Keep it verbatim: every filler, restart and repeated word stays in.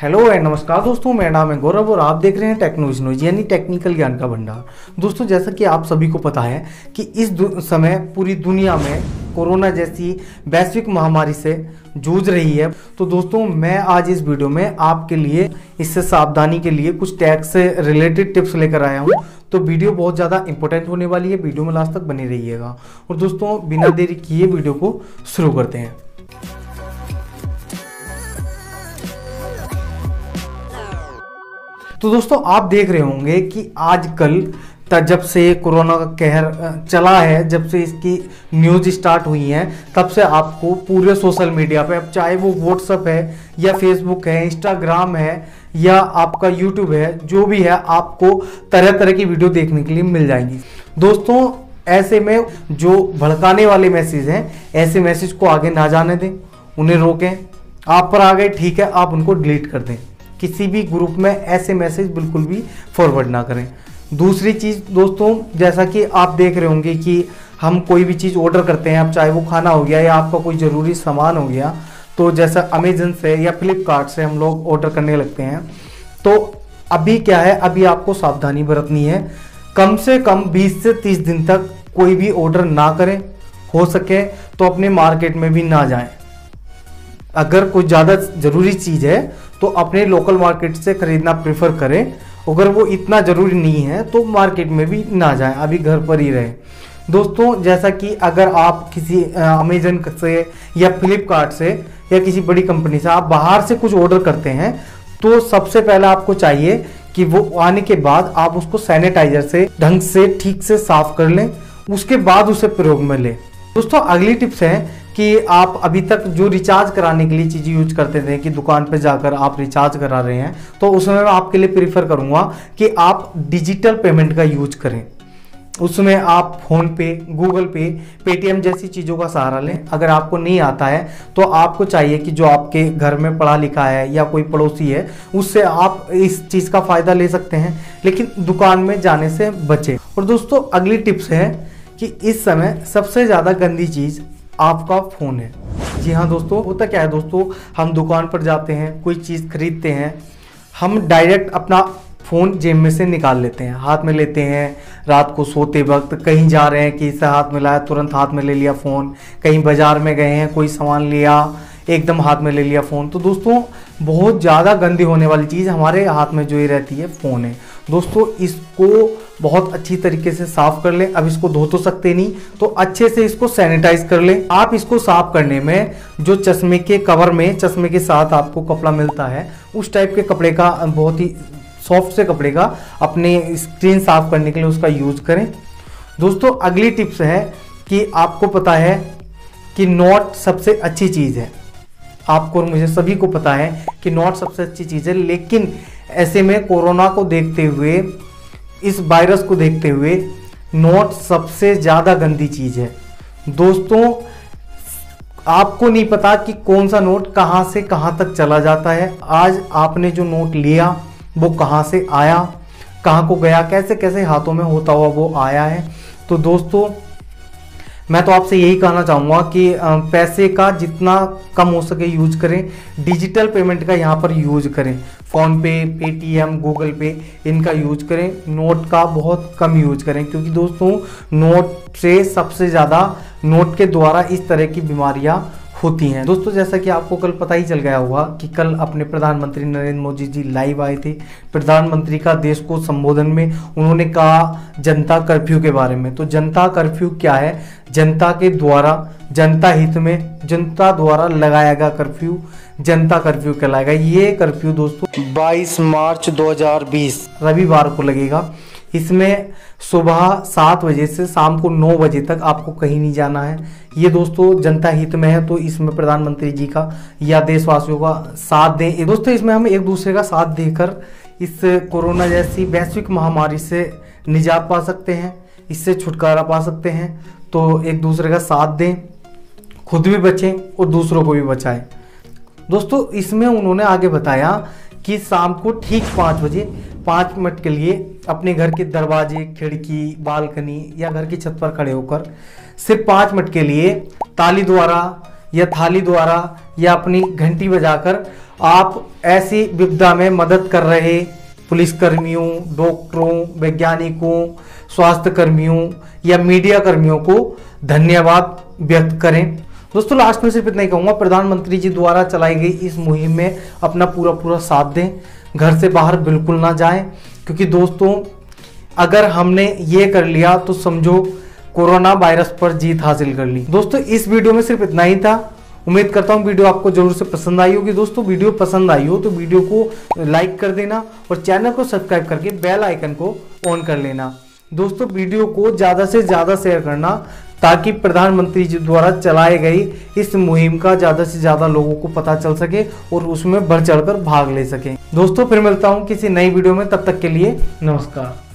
Hello and नमस्कार दोस्तों, मेरा नाम है गौरव और आप देख रहे हैं टेक्नोलॉजी न्यूज यानी टेक्निकल ज्ञान का भंडार। दोस्तों, जैसा कि आप सभी को पता है कि इस समय पूरी दुनिया में कोरोना जैसी वैश्विक महामारी से जूझ रही है। तो दोस्तों, मैं आज इस वीडियो में आपके लिए इससे सावधानी के लिए कुछ टैक्स से रिलेटेड टिप्स लेकर आया हूँ। तो वीडियो बहुत ज़्यादा इंपॉर्टेंट होने वाली है, वीडियो में लास्ट तक बने रहिएगा। और दोस्तों, बिना देरी किए वीडियो को शुरू करते हैं। तो दोस्तों, आप देख रहे होंगे कि आजकल जब से कोरोना का कहर चला है, जब से इसकी न्यूज स्टार्ट हुई है, तब से आपको पूरे सोशल मीडिया पे, अब चाहे वो व्हाट्सएप है या फेसबुक है, इंस्टाग्राम है या आपका यूट्यूब है, जो भी है, आपको तरह तरह की वीडियो देखने के लिए मिल जाएंगी। दोस्तों, ऐसे में जो भड़काने वाले मैसेज हैं, ऐसे मैसेज को आगे ना जाने दें, उन्हें रोकें। आप पर आ गए, ठीक है, आप उनको डिलीट कर दें। किसी भी ग्रुप में ऐसे मैसेज बिल्कुल भी फॉरवर्ड ना करें। दूसरी चीज़ दोस्तों, जैसा कि आप देख रहे होंगे कि हम कोई भी चीज़ ऑर्डर करते हैं, अब चाहे वो खाना हो गया या आपका कोई ज़रूरी सामान हो गया, तो जैसा अमेजन से या फ्लिपकार्ट से हम लोग ऑर्डर करने लगते हैं। तो अभी क्या है, अभी आपको सावधानी बरतनी है। कम से कम बीस से तीस दिन तक कोई भी ऑर्डर ना करें। हो सके तो अपने मार्केट में भी ना जाएं। अगर कोई ज़्यादा ज़रूरी चीज़ है तो अपने लोकल मार्केट से खरीदना प्रेफर करें। अगर वो इतना ज़रूरी नहीं है तो मार्केट में भी ना जाएं, अभी घर पर ही रहें। दोस्तों, जैसा कि अगर आप किसी अमेजन से या फ्लिपकार्ट से या किसी बड़ी कंपनी से आप बाहर से कुछ ऑर्डर करते हैं, तो सबसे पहले आपको चाहिए कि वो आने के बाद आप उसको सैनिटाइजर से ढंग से ठीक से साफ कर लें, उसके बाद उसे प्रयोग में लें। दोस्तों, अगली टिप्स है कि आप अभी तक जो रिचार्ज कराने के लिए चीज़ें यूज करते थे कि दुकान पे जाकर आप रिचार्ज करा रहे हैं, तो उसमें मैं आपके लिए प्रीफर करूंगा कि आप डिजिटल पेमेंट का यूज करें। उसमें आप फोन पे, गूगल पे, पेटीएम जैसी चीज़ों का सहारा लें। अगर आपको नहीं आता है तो आपको चाहिए कि जो आपके घर में पढ़ा लिखा है या कोई पड़ोसी है, उससे आप इस चीज़ का फ़ायदा ले सकते हैं, लेकिन दुकान में जाने से बचें। और दोस्तों, अगली टिप्स है कि इस समय सबसे ज़्यादा गंदी चीज़ आपका फ़ोन है। जी हाँ दोस्तों, होता क्या है दोस्तों, हम दुकान पर जाते हैं, कोई चीज़ खरीदते हैं, हम डायरेक्ट अपना फ़ोन जेब में से निकाल लेते हैं, हाथ में लेते हैं। रात को सोते वक्त कहीं जा रहे हैं कि इसे हाथ में लाया, तुरंत हाथ में ले लिया फ़ोन। कहीं बाज़ार में गए हैं, कोई सामान लिया, एकदम हाथ में ले लिया फ़ोन। तो दोस्तों, बहुत ज़्यादा गंदी होने वाली चीज़ हमारे हाथ में जो ही रहती है, फ़ोन है। दोस्तों, इसको बहुत अच्छी तरीके से साफ कर लें। अब इसको धो तो सकते नहीं, तो अच्छे से इसको सैनिटाइज कर लें। आप इसको साफ करने में जो चश्मे के कवर में चश्मे के साथ आपको कपड़ा मिलता है, उस टाइप के कपड़े का, बहुत ही सॉफ्ट से कपड़े का अपने स्क्रीन साफ करने के लिए उसका यूज करें। दोस्तों, अगली टिप्स है कि आपको पता है कि नोट सबसे अच्छी चीज़ है। आपको और मुझे सभी को पता है कि नोट सबसे अच्छी चीज़ है, लेकिन ऐसे में कोरोना को देखते हुए, इस वायरस को देखते हुए, नोट सबसे ज़्यादा गंदी चीज़ है। दोस्तों, आपको नहीं पता कि कौन सा नोट कहाँ से कहाँ तक चला जाता है। आज आपने जो नोट लिया वो कहाँ से आया, कहाँ को गया, कैसे कैसे हाथों में होता हुआ वो आया है। तो दोस्तों, मैं तो आपसे यही कहना चाहूँगा कि पैसे का जितना कम हो सके यूज करें। डिजिटल पेमेंट का यहाँ पर यूज करें। फ़ोन पे, पेटीएम, गूगल पे, इनका यूज करें। नोट का बहुत कम यूज करें, क्योंकि दोस्तों, नोट से सबसे ज़्यादा नोट के द्वारा इस तरह की बीमारियाँ होती हैं। दोस्तों, जैसा कि आपको कल पता ही चल गया होगा कि कल अपने प्रधानमंत्री नरेंद्र मोदी जी लाइव आए थे। प्रधानमंत्री का देश को संबोधन में उन्होंने कहा जनता कर्फ्यू के बारे में। तो जनता कर्फ्यू क्या है? जनता के द्वारा, जनता हित में, जनता द्वारा लगाया गया कर्फ्यू जनता कर्फ्यू कहलाएगा। ये कर्फ्यू दोस्तों बाईस मार्च दो हज़ार बीस रविवार को लगेगा। इसमें सुबह सात बजे से शाम को नौ बजे तक आपको कहीं नहीं जाना है। ये दोस्तों जनता हित में है, तो इसमें प्रधानमंत्री जी का या देशवासियों का साथ दें। दोस्तों, इसमें हम एक दूसरे का साथ देकर इस कोरोना जैसी वैश्विक महामारी से निजात पा सकते हैं, इससे छुटकारा पा सकते हैं। तो एक दूसरे का साथ दें, खुद भी बचें और दूसरों को भी बचाएं। दोस्तों, इसमें उन्होंने आगे बताया कि शाम को ठीक पाँच बजे पाँच मिनट के लिए अपने घर के दरवाजे, खिड़की, बालकनी या घर की छत पर खड़े होकर सिर्फ पाँच मिनट के लिए ताली द्वारा या थाली द्वारा या अपनी घंटी बजाकर आप ऐसी विपदा में मदद कर रहे पुलिस कर्मियों, डॉक्टरों, वैज्ञानिकों, स्वास्थ्य कर्मियों या मीडिया कर्मियों को धन्यवाद व्यक्त करें। दोस्तों लास्ट में सिर्फ इतना ही कहूँगा, प्रधानमंत्री जी द्वारा चलाई गई इस मुहिम में अपना पूरा पूरा साथ दें, घर से बाहर बिल्कुल ना जाएं, क्योंकि दोस्तों अगर हमने ये कर लिया तो समझो कोरोना वायरस पर जीत हासिल कर ली। दोस्तों इस वीडियो में सिर्फ इतना ही था। उम्मीद करता हूँ वीडियो आपको जरूर से पसंद आई होगी। दोस्तों वीडियो पसंद आई हो तो वीडियो को लाइक कर देना और चैनल को सब्सक्राइब करके बेल आइकन को ऑन कर लेना। दोस्तों वीडियो को ज़्यादा से ज़्यादा शेयर करना ताकि प्रधानमंत्री जी द्वारा चलाए गई इस मुहिम का ज़्यादा से ज़्यादा लोगों को पता चल सके और उसमें बढ़ चढ़कर भाग ले सकें। दोस्तों फिर मिलता हूँ किसी नई वीडियो में, तब तक के लिए नमस्कार।